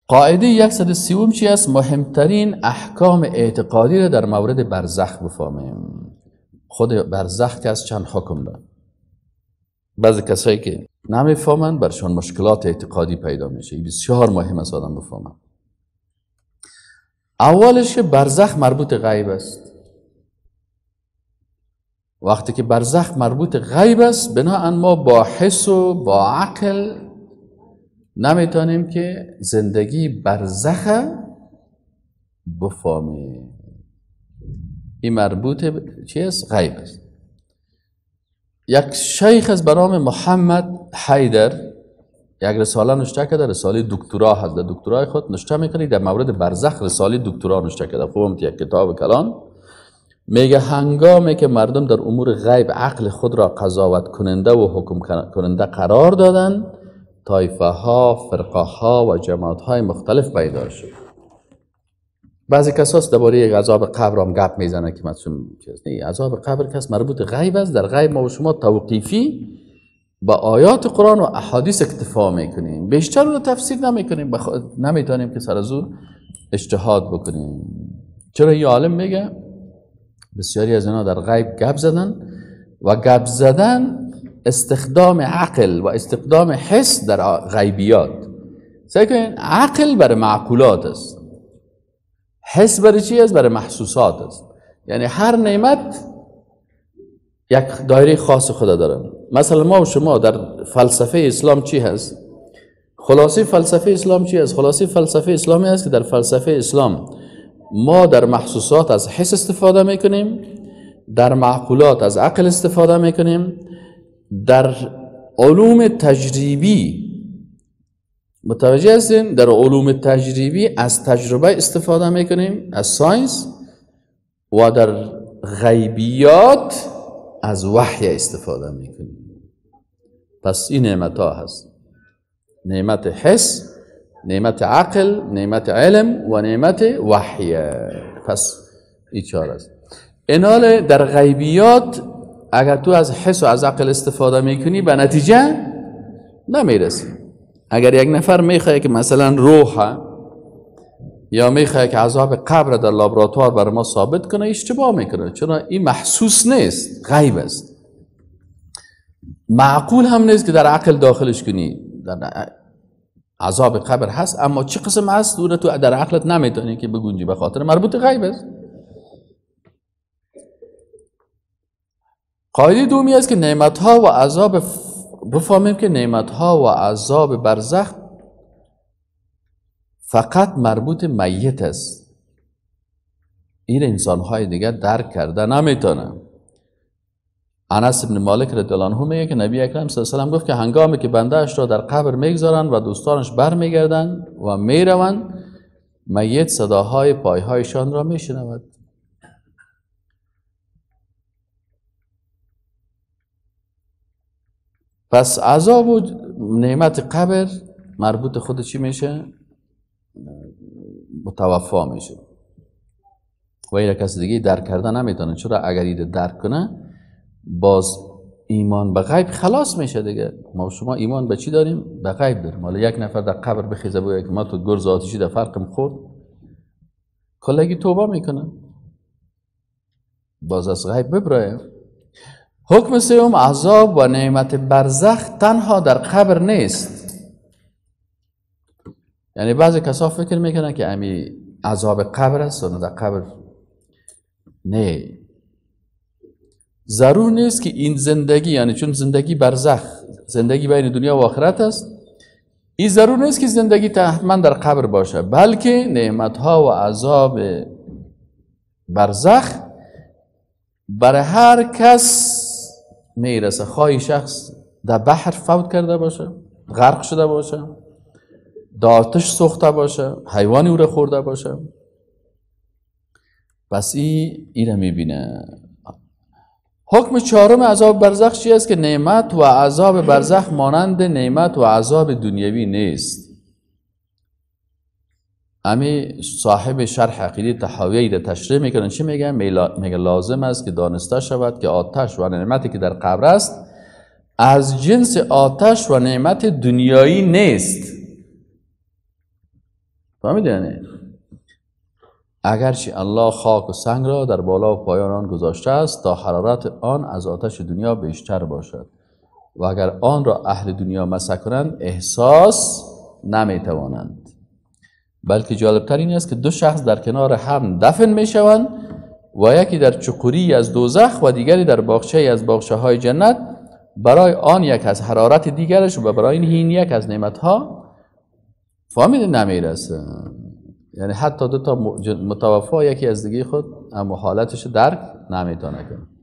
قاعده 130 چی است؟ مهمترین احکام اعتقادی را در مورد برزخ بفهمیم. خود برزخ که از چند حکم داره. بعضی کسایی که نمیفهمن برشان مشکلات اعتقادی پیدا میشه. بسیار مهم است آدم بفهمن. اولش که برزخ مربوط غیب است. وقتی که برزخ مربوط غیب است، بناهن ما با حس و با عقل نمیتونیم که زندگی برزخ بفهمیم. این مربوط چی است؟ غیب است. یک شیخ از به نام محمد حیدر یک رساله نوشته کرده، رساله دکترا هست. در دکترای خود نوشته میکنه در مورد برزخ رساله دکترا نوشته کرده. خوبم یک کتاب کلان میگه هنگامی که مردم در امور غیب عقل خود را قضاوت کننده و حکم کننده قرار دادن، طایفه ها، فرقه ها و جماعت های مختلف پیدا شد. بعضی کساست درباره عذاب قبر هم گپ میزنه که مثلا عذاب قبر کس مربوط غیب است. در غیب ما و شما توقیفی با آیات قرآن و احادیث اکتفا میکنیم، بیشتر رو تفسیر نمیکنیم، نمیتونیم که سر از او اجتهاد بکنیم. چرا یه عالم میگه بسیاری از اینا در غیب گپ زدن و گپ زدن استخدام عقل و استخدام حس در غیبیات. سعی کنین عقل برای معقولات است، حس برای چی است؟ برای محسوسات است. یعنی هر نعمت یک دایره خاص خود داره. مثلا ما و شما در فلسفه اسلام چی هست؟ خلاصه فلسفه اسلام چی است؟ خلاصه فلسفه اسلامی است که در فلسفه اسلام ما در محسوسات از حس استفاده میکنیم، در معقولات از عقل استفاده میکنیم، در علوم تجریبی متوجه هستین؟ در علوم تجریبی از تجربه استفاده میکنیم، از ساینس، و در غیبیات از وحی استفاده میکنیم. پس این نعمت ها هست: نعمت حس، نعمت عقل، نعمت علم و نعمت وحی. پس این چهار است. اینال در غیبیات اگر تو از حس و از عقل استفاده میکنی به نتیجه نمیرسی. اگر یک نفر میخواد که مثلا روح یا میخواد که عذاب قبر در لابراتوار برای ما ثابت کنه، اشتباه میکنه، چون این محسوس نیست، غیب است. معقول هم نیست که در عقل داخلش کنی. در عذاب قبر هست، اما چه قسم هست تو در عقلت نمیتونی که بگنجی، به خاطر مربوط غیب است. قاعده دومی است که نعمت ها و عذاب بفهمیم که نعمت ها و عذاب برزخ فقط مربوط میت است. این انسان های دیگر درک کرده نمیتونه. انس بن مالک رضی الله عنه میگه که نبی اکرم صلی الله علیه و گفت که هنگامی که بنده اش را در قبر میگذارند و دوستانش برمیگردند و میروند، میت صداهای پایهایشان را میشنود. پس عذاب و نعمت قبر مربوط خود چی میشه؟ متوفا میشه. و این کسی دیگه درک کرده نمیتونه. چرا؟ اگر این درک کنه باز ایمان به غیب خلاص میشه دیگه. ما شما ایمان به چی داریم؟ به غیب داریم. حالا یک نفر در قبر بخیزه بگه که ما تو گرز آتشی در فرقم خورد، کلگی توبه میکنه، باز از غیب ببرایه. حکم سوم، عذاب و نعمت برزخ تنها در قبر نیست. یعنی بعضی کسا فکر میکنن که امی عذاب قبر است و در قبر نه. ضرور نیست که این زندگی، یعنی چون زندگی برزخ، زندگی بین دنیا و آخرت است، این ضرور نیست که زندگی تماما در قبر باشه، بلکه نعمت ها و عذاب برزخ برای هر کس میرسه. خواهی شخص در بحر فوت کرده باشه، غرق شده باشه، در آتش سوخته باشه، حیوانی او را خورده باشه، پس این را میبینه. حکم چهارم عذاب برزخ چی است؟ که نعمت و عذاب برزخ مانند نعمت و عذاب دنیوی نیست. امی صاحب شرح عقیده طحاوی را تشریح میکنن. چی میگن؟ میگه لازم است که دانسته شود که آتش و نعمتی که در قبر است از جنس آتش و نعمت دنیایی نیست. فهمیدی یعنی اگرچه الله خاک و سنگ را در بالا و پایان آن گذاشته است تا حرارت آن از آتش دنیا بیشتر باشد و اگر آن را اهل دنیا مسح کنند احساس نمیتوانند. بلکه جالبتر این است که دو شخص در کنار هم دفن میشوند و یکی در چقوری از دوزخ و دیگری در باغچه از باغچه های جنت، برای آن یک از حرارت دیگرش و برای این یک از نعمتها فهمیده نمیرسه. یعنی حتی دو تا متوفا یکی از دیگه خود اما حالتش درک نمیتونه کنه.